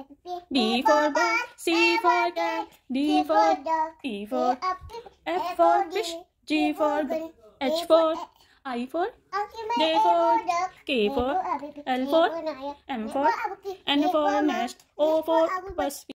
B for ball, C for cat, D for dog, E for F for fish, G for gun, H for I for J for K for L for M for N for nest, O for bus.